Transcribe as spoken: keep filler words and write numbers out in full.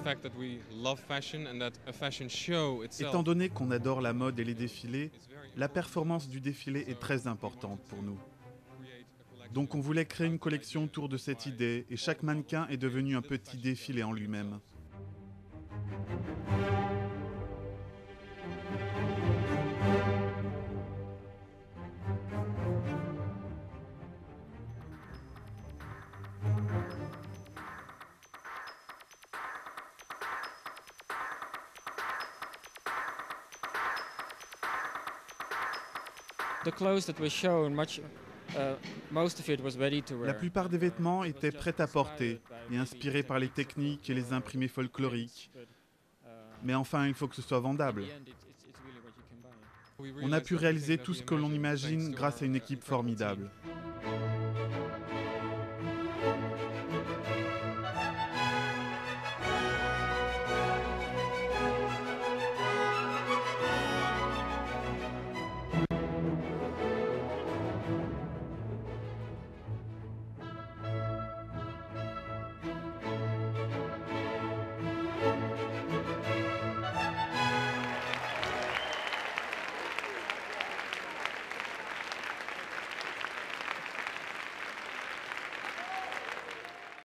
Étant donné qu'on adore la mode et les défilés, la performance du défilé est très importante pour nous. Donc on voulait créer une collection autour de cette idée et chaque mannequin est devenu un petit défilé en lui-même. The clothes that were shown, much, uh, most of it was ready to wear. La plupart des vêtements étaient prêts à porter et inspirés par les techniques et les imprimés folkloriques. Mais enfin, il faut que ce soit vendable. On a pu réaliser tout ce que l'on imagine grâce à une équipe formidable.